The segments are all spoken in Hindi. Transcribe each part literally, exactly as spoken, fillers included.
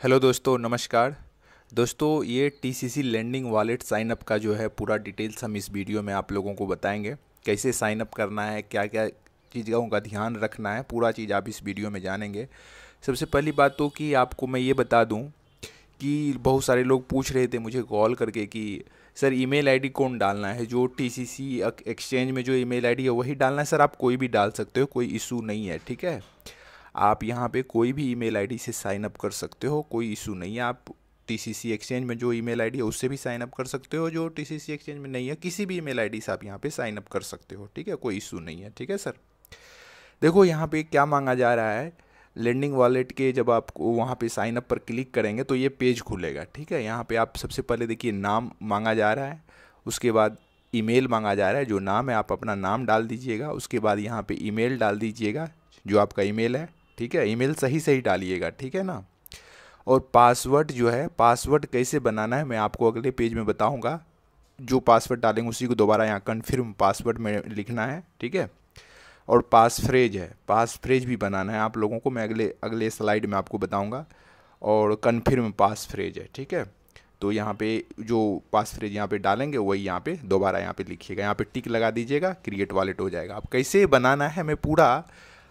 हेलो दोस्तों, नमस्कार। दोस्तों, ये TCC lending wallet sign up का जो है पूरा डिटेल्स हम इस वीडियो में आप लोगों को बताएंगे। कैसे साइन अप करना है, क्या क्या चीज़ों का ध्यान रखना है, पूरा चीज़ आप इस वीडियो में जानेंगे। सबसे पहली बात तो कि आपको मैं ये बता दूं कि बहुत सारे लोग पूछ रहे थे मुझे कॉल करके कि सर ईमेल आईडी कौन डालना है, जो टीसीसी एक्सचेंज में जो ईमेल आईडी है वही डालना है। सर आप कोई भी डाल सकते हो, कोई इशू नहीं है, ठीक है। आप यहाँ पे कोई भी ईमेल आईडी से साइन अप कर सकते हो, कोई इशू नहीं है। आप टीसीसी एक्सचेंज में जो ईमेल आईडी है उससे भी साइन अप कर सकते हो, जो टीसीसी एक्सचेंज में नहीं है किसी भी ईमेल आईडी से आप यहाँ पे साइन अप कर सकते हो, ठीक है। कोई इशू नहीं है, ठीक है सर। देखो यहाँ पे क्या मांगा जा रहा है, लेंडिंग वॉलेट के जब आप वहाँ पे साइन अप पर क्लिक करेंगे तो ये पेज खुलेगा, ठीक है। यहाँ पे आप सबसे पहले देखिए नाम मांगा जा रहा है, उसके बाद ईमेल मांगा जा रहा है। जो नाम है आप अपना नाम डाल दीजिएगा, उसके बाद यहाँ पे ईमेल डाल दीजिएगा जो आपका ईमेल है, ठीक है। ईमेल सही सही डालिएगा, ठीक है ना। और पासवर्ड जो है, पासवर्ड कैसे बनाना है मैं आपको अगले पेज में बताऊंगा। जो पासवर्ड डालेंगे उसी को दोबारा यहाँ कन्फर्म पासवर्ड में लिखना है, ठीक है। और पास फ्रेज है, पास फ्रेज भी बनाना है आप लोगों को, मैं अगले अगले स्लाइड में आपको बताऊंगा। और कन्फर्म पास फ्रेज है, ठीक है। तो यहाँ पे जो पास फ्रेज यहाँ पे डालेंगे वही यहाँ पे दोबारा यहाँ पे लिखिएगा, यहाँ पे टिक लगा दीजिएगा, क्रिएट वॉलेट हो जाएगा। अब कैसे बनाना है मैं पूरा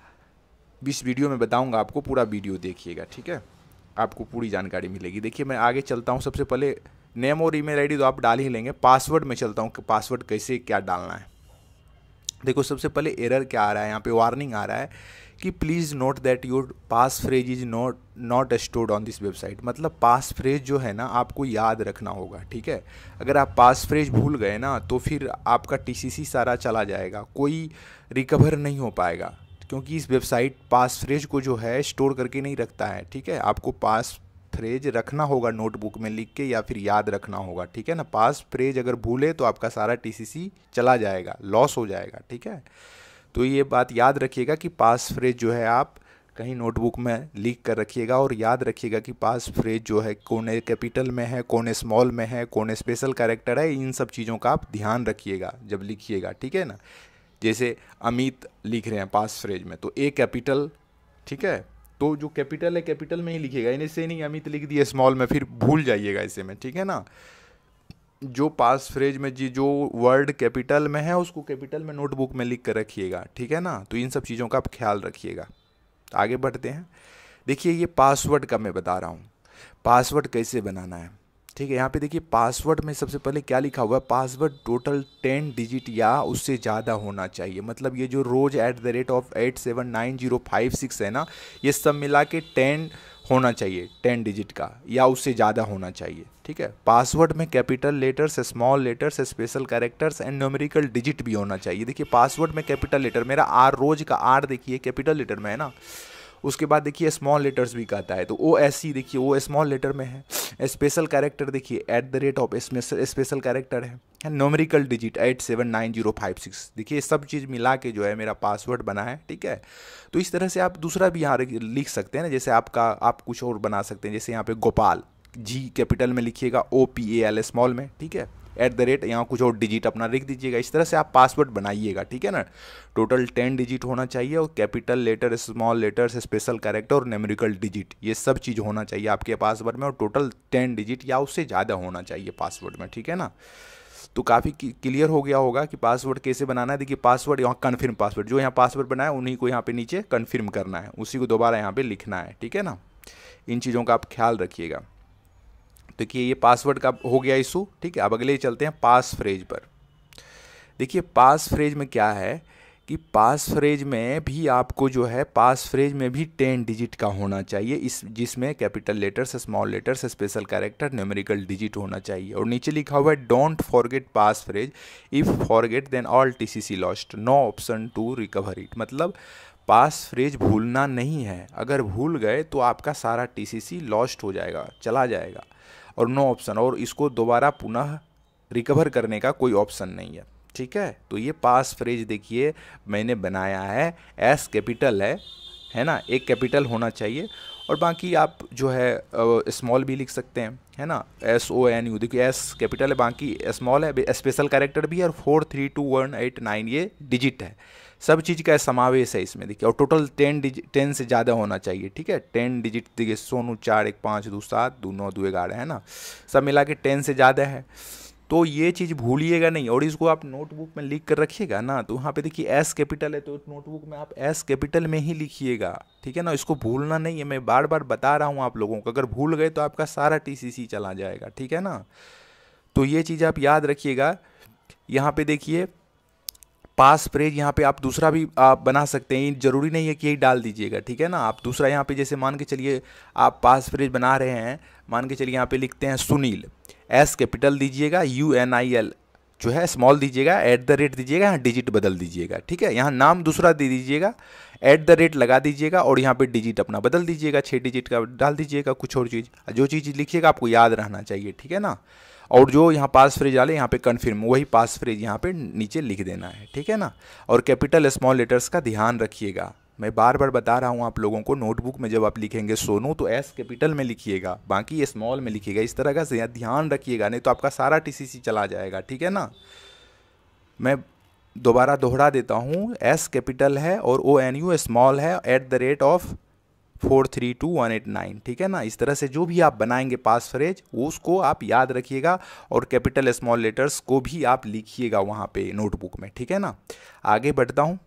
इस वीडियो में बताऊंगा आपको, पूरा वीडियो देखिएगा, ठीक है। आपको पूरी जानकारी मिलेगी। देखिए मैं आगे चलता हूँ। सबसे पहले नेम और ईमेल आईडी तो आप डाल ही लेंगे। पासवर्ड में चलता हूँ कि पासवर्ड कैसे क्या डालना है। देखो सबसे पहले एरर क्या आ रहा है, यहाँ पे वार्निंग आ रहा है कि please note that your pass phrase is not not stored on this website. मतलब पास फ्रेज जो है ना आपको याद रखना होगा, ठीक है। अगर आप पास फ्रेज भूल गए ना तो फिर आपका टीसीसी सारा चला जाएगा, कोई रिकवर नहीं हो पाएगा, क्योंकि इस वेबसाइट पास फ्रेज को जो है स्टोर करके नहीं रखता है, ठीक है। आपको पास फ्रेज रखना होगा नोटबुक में लिख के, या फिर याद रखना होगा, ठीक है ना। पास फ्रेज अगर भूले तो आपका सारा टीसीसी चला जाएगा, लॉस हो जाएगा, ठीक है। तो ये बात याद रखिएगा कि पास फ्रेज जो है आप कहीं नोटबुक में लिख कर रखिएगा। और याद रखिएगा कि पास फ्रेज जो है कौन कैपिटल में है, कौन स्मॉल में है, कौन स्पेशल कैरेक्टर है, इन सब चीज़ों का आप ध्यान रखिएगा जब लिखिएगा, ठीक है ना। जैसे अमित लिख रहे हैं पास फ्रेज में तो ए कैपिटल, ठीक है। तो जो कैपिटल है कैपिटल में ही लिखिएगा, इनसे नहीं अमित लिख दिए स्मॉल में, फिर भूल जाइएगा ऐसे में, ठीक है ना। जो पास फ्रेज में जी जो वर्ड कैपिटल में है उसको कैपिटल में नोटबुक में लिख कर रखिएगा, ठीक है ना। तो इन सब चीज़ों का आप ख्याल रखिएगा। आगे बढ़ते हैं। देखिए ये पासवर्ड का मैं बता रहा हूँ, पासवर्ड कैसे बनाना है, ठीक है। यहाँ पे देखिए पासवर्ड में सबसे पहले क्या लिखा हुआ है, पासवर्ड टोटल टेन डिजिट या उससे ज़्यादा होना चाहिए। मतलब ये जो rose at the rate of eight seven nine zero five six है ना, ये सब मिला के टेन होना चाहिए, टेन डिजिट का या उससे ज़्यादा होना चाहिए, ठीक है। पासवर्ड में capital letters, small letters, special characters and numerical digit भी होना चाहिए। देखिए पासवर्ड में कैपिटल लेटर, मेरा आर रोज का आर देखिए कैपिटल लेटर में है ना। उसके बाद देखिए स्मॉल लेटर्स भी कहता है तो ओ एस सी देखिए वो स्मॉल लेटर में है। स्पेशल कैरेक्टर देखिए at the rate of special character है। Numerical digit eight seven nine zero five six देखिए सब चीज़ मिला के जो है मेरा पासवर्ड बना है, ठीक है। तो इस तरह से आप दूसरा भी यहाँ लिख सकते हैं ना, जैसे आपका आप कुछ और बना सकते हैं। जैसे यहाँ पे गोपाल जी कैपिटल में लिखिएगा, O P A L small में, ठीक है। एट द रेट यहाँ कुछ और डिजिट अपना लिख दीजिएगा। इस तरह से आप पासवर्ड बनाइएगा, ठीक है ना। टोटल टेन डिजिट होना चाहिए और capital letter, small letters, special character और न्यूमेरिकल डिजिट, ये सब चीज़ होना चाहिए आपके पासवर्ड में। और टोटल टेन डिजिट या उससे ज़्यादा होना चाहिए पासवर्ड में, ठीक है ना। तो काफ़ी क्लियर हो गया होगा कि पासवर्ड कैसे बनाना है। देखिए पासवर्ड यहाँ कन्फर्म पासवर्ड, जो यहाँ पासवर्ड बनाया उन्हीं को यहाँ पे नीचे कन्फर्म करना है, उसी को दोबारा यहाँ पे लिखना है, ठीक है ना। इन चीज़ों का आप ख्याल रखिएगा। देखिए ये पासवर्ड का हो गया इशू, ठीक है। अब अगले चलते हैं पास फ्रेज पर। देखिए पास फ्रेज में क्या है कि पास फ्रेज में भी आपको जो है पास फ्रेज में भी टेन डिजिट का होना चाहिए, इस जिसमें capital letters, small letters, special character, numerical digit होना चाहिए। और नीचे लिखा हुआ है don't forget pass phrase, if forget then all TCC lost, no option to recover it. मतलब पास फ्रेज भूलना नहीं है, अगर भूल गए तो आपका सारा टीसीसी लॉस्ट हो जाएगा, चला जाएगा। और नो ऑप्शन, और इसको दोबारा पुनः रिकवर करने का कोई ऑप्शन नहीं है, ठीक है। तो ये पास फ्रेज देखिए मैंने बनाया है, एस कैपिटल है है ना, एक कैपिटल होना चाहिए। और बाकी आप जो है स्मॉल भी लिख सकते हैं, है ना, एस ओ एन यू। देखिए एस कैपिटल है, बाकी स्मॉल है, स्पेशल कैरेक्टर भी है, और four three two one eight nine ये डिजिट है, सब चीज़ का समावेश है इसमें देखिए। और टोटल टेन डिजिट टेन से ज़्यादा होना चाहिए, ठीक है। टेन डिजिट देखिए, सोनू चार एक पाँच दो सात दो नौ दो ग्यारह है ना, सब मिला के टेन से ज़्यादा है। तो ये चीज़ भूलिएगा नहीं, और इसको आप नोटबुक में लिख कर रखिएगा ना। तो वहाँ पे देखिए एस कैपिटल है, तो नोटबुक में आप एस कैपिटल में ही लिखिएगा, ठीक है ना। इसको भूलना नहीं है, मैं बार बार बता रहा हूँ आप लोगों को। अगर भूल गए तो आपका सारा टीसीसी चला जाएगा, ठीक है ना। तो ये चीज़ आप याद रखिएगा। यहाँ पे देखिए पास फ्रेज, यहाँ पे आप दूसरा भी आप बना सकते हैं, जरूरी नहीं है कि यही डाल दीजिएगा, ठीक है ना। आप दूसरा यहाँ पे जैसे मान के चलिए आप पास फ्रेज बना रहे हैं, मान के चलिए यहाँ पे लिखते हैं सुनील, एस कैपिटल दीजिएगा, यू एन आई एल जो है स्मॉल दीजिएगा, एट द रेट दीजिएगा, यहाँ डिजिट बदल दीजिएगा, ठीक है। यहाँ नाम दूसरा दे दीजिएगा, एट द रेट लगा दीजिएगा, और यहाँ पे डिजिट अपना बदल दीजिएगा, छः डिजिट का डाल दीजिएगा, कुछ और चीज़, जो चीज़ लिखिएगा आपको याद रहना चाहिए, ठीक है ना। और जो यहाँ पास फ्रेज डाले यहाँ पे कन्फर्म, वही पास फ्रेज यहाँ पे नीचे लिख देना है, ठीक है ना। और कैपिटल स्मॉल लेटर्स का ध्यान रखिएगा, मैं बार बार बता रहा हूँ आप लोगों को। नोटबुक में जब आप लिखेंगे सोनू तो एस कैपिटल में लिखिएगा, बाकी स्मॉल में लिखिएगा, इस तरह का ध्यान रखिएगा, नहीं तो आपका सारा टीसीसी चला जाएगा, ठीक है ना। मैं दोबारा दोहरा देता हूँ, एस कैपिटल है और ओ एन यू स्मॉल है, at the rate of four three two one eight nine, ठीक है ना। इस तरह से जो भी आप बनाएंगे पास फ्रेज उसको आप याद रखिएगा, और कैपिटल स्मॉल लेटर्स को भी आप लिखिएगा वहाँ पे नोटबुक में, ठीक है ना। आगे बढ़ता हूँ,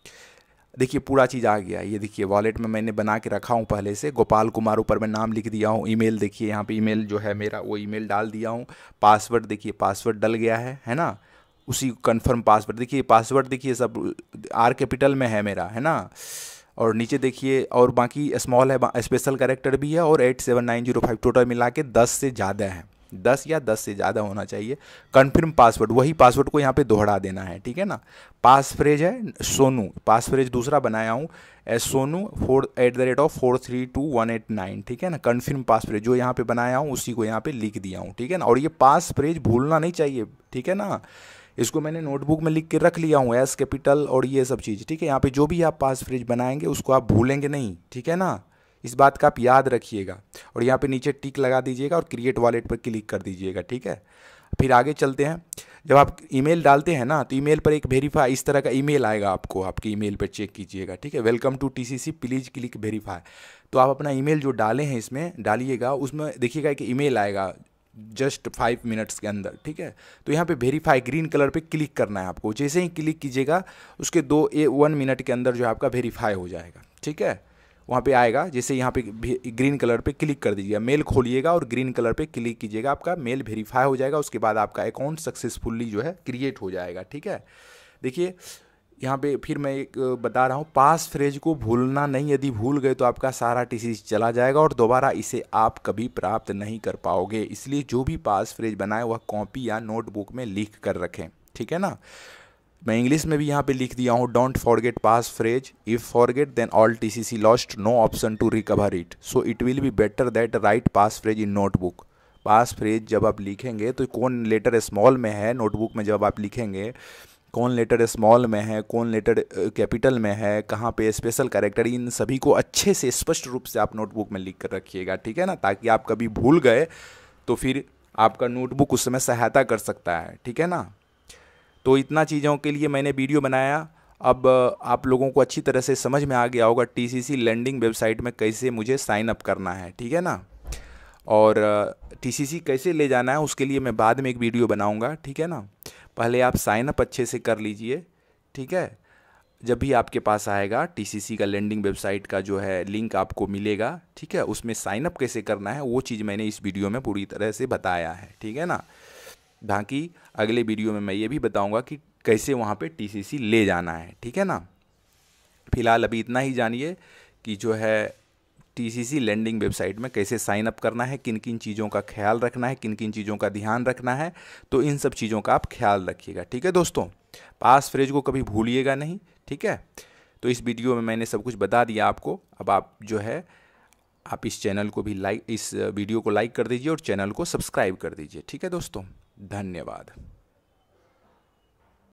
देखिए पूरा चीज़ आ गया। ये देखिए वॉलेट में मैंने बना के रखा हूँ पहले से, गोपाल कुमार ऊपर मैं नाम लिख दिया हूँ। ईमेल देखिए यहाँ पे ईमेल जो है मेरा, वो ईमेल डाल दिया हूँ। पासवर्ड देखिए, पासवर्ड डल गया है है ना, उसी कन्फर्म पासवर्ड देखिए, पासवर्ड देखिए सब आर कैपिटल में है मेरा, है ना। और नीचे देखिए और बाकी स्मॉल है, स्पेशल कैरेक्टर भी है, और eight seven nine zero five total मिला के दस से ज़्यादा है, दस या दस से ज़्यादा होना चाहिए। कन्फर्म पासवर्ड, वही पासवर्ड को यहाँ पे दोहरा देना है, ठीक है ना। पास फ्रेज है सोनू, पास फ्रेज दूसरा बनाया हूँ S Sonu four at the rate of four three two one eight nine, ठीक है ना। कन्फर्म पास फ्रेज जो यहाँ पे बनाया हूँ उसी को यहाँ पे लिख दिया हूँ, ठीक है ना। और ये पास फ्रेज भूलना नहीं चाहिए, ठीक है ना। इसको मैंने नोटबुक में लिख के रख लिया हूँ, एस कैपिटल और ये सब चीज़, ठीक है। यहाँ पे जो भी आप पास फ्रेज बनाएंगे उसको आप भूलेंगे नहीं, ठीक है ना। इस बात का आप याद रखिएगा। और यहाँ पे नीचे टिक लगा दीजिएगा और क्रिएट वॉलेट पर क्लिक कर दीजिएगा, ठीक है। फिर आगे चलते हैं। जब आप ईमेल डालते हैं ना तो ईमेल पर एक वेरीफाई इस तरह का ईमेल आएगा आपको, आपके ईमेल पर चेक कीजिएगा, ठीक है। Welcome to TCC please click verify. तो आप अपना ईमेल जो डाले हैं इसमें डालिएगा, उसमें देखिएगा कि ईमेल आएगा जस्ट फाइव मिनट्स के अंदर, ठीक है। तो यहाँ पे वेरीफाई ग्रीन कलर पे क्लिक करना है आपको। जैसे ही क्लिक कीजिएगा उसके दो ए वन मिनट के अंदर जो है आपका वेरीफाई हो जाएगा, ठीक है। वहाँ पे आएगा, जैसे यहाँ पे ग्रीन कलर पे क्लिक कर दीजिएगा, मेल खोलिएगा और ग्रीन कलर पे क्लिक कीजिएगा, आपका मेल वेरीफाई हो जाएगा। उसके बाद आपका अकाउंट सक्सेसफुली जो है क्रिएट हो जाएगा, ठीक है। देखिए यहाँ पे फिर मैं एक बता रहा हूँ, पास फ्रेज को भूलना नहीं, यदि भूल गए तो आपका सारा टीसीसी चला जाएगा और दोबारा इसे आप कभी प्राप्त नहीं कर पाओगे। इसलिए जो भी पास फ्रेज बनाए वह कॉपी या नोटबुक में लिख कर रखें, ठीक है ना। मैं इंग्लिश में भी यहाँ पे लिख दिया हूँ, don't forget pass phrase, if forget then all TCC lost, no option to recover it, so it will be better that write pass phrase in notebook. Pass phrase जब आप लिखेंगे तो कौन लेटर स्मॉल में है, नोटबुक में जब आप लिखेंगे कौन लेटर स्मॉल में है, कौन लेटर कैपिटल में है, कहाँ पे स्पेशल कैरेक्टर, इन सभी को अच्छे से स्पष्ट रूप से आप नोटबुक में लिख कर रखिएगा, ठीक है ना। ताकि आप कभी भूल गए तो फिर आपका नोटबुक उस समय सहायता कर सकता है, ठीक है ना। तो इतना चीज़ों के लिए मैंने वीडियो बनाया। अब आप लोगों को अच्छी तरह से समझ में आ गया होगा टीसीसी लेंडिंग वेबसाइट में कैसे मुझे साइन अप करना है, ठीक है ना। और टीसीसी कैसे ले जाना है उसके लिए मैं बाद में एक वीडियो बनाऊंगा, ठीक है ना। पहले आप साइन अप अच्छे से कर लीजिए, ठीक है। जब भी आपके पास आएगा टीसीसी का लेंडिंग वेबसाइट का जो है लिंक आपको मिलेगा, ठीक है। उसमें साइन अप कैसे करना है वो चीज़ मैंने इस वीडियो में पूरी तरह से बताया है, ठीक है ना। बाकी अगले वीडियो में मैं ये भी बताऊंगा कि कैसे वहाँ पे टीसीसी ले जाना है, ठीक है ना। फिलहाल अभी इतना ही जानिए कि जो है टीसीसी लेंडिंग वेबसाइट में कैसे साइन अप करना है, किन किन चीज़ों का ख्याल रखना है, किन किन चीज़ों का ध्यान रखना है। तो इन सब चीज़ों का आप ख्याल रखिएगा, ठीक है दोस्तों। पास फ्रेज को कभी भूलिएगा नहीं, ठीक है। तो इस वीडियो में मैंने सब कुछ बता दिया आपको। अब आप जो है आप इस चैनल को भी लाइक, इस वीडियो को लाइक कर दीजिए और चैनल को सब्सक्राइब कर दीजिए, ठीक है दोस्तों। धन्यवाद।